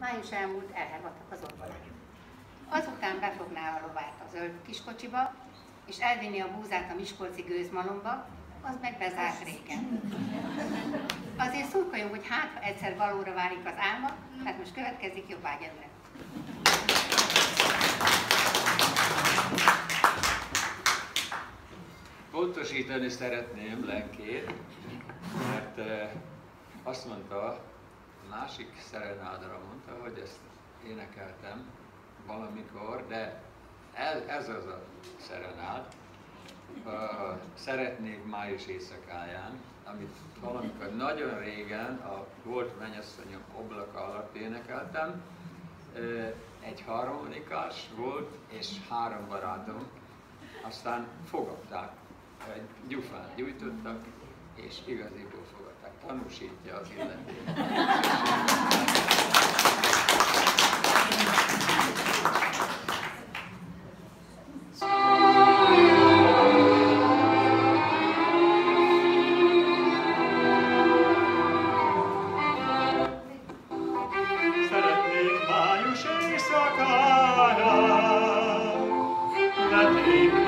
Május elmúlt, elhervadtak az orgonák. Azután befogná a lovát a zöld kiskocsiba, és elvinni a búzát a miskolci gőzmalomba, az meg bezárt régen. Azért szurkoljunk, hogy hát, ha egyszer valóra válik az álma, tehát most következik Jobb ágyelület. Pontosítani szeretném Lenkét, mert azt mondta, a másik szerenádra mondta, hogy ezt énekeltem valamikor, de ez az a szerenád, Szeretnék május éjszakáján, amit valamikor nagyon régen a volt mennyasszonyom ablaka alatt énekeltem. Egy harmonikás volt, és 3 barátom, aztán fogadták, gyufán gyújtottak, és igaziból fogadták. Tanúsítja az illető. Szeretnék május éjszakáján,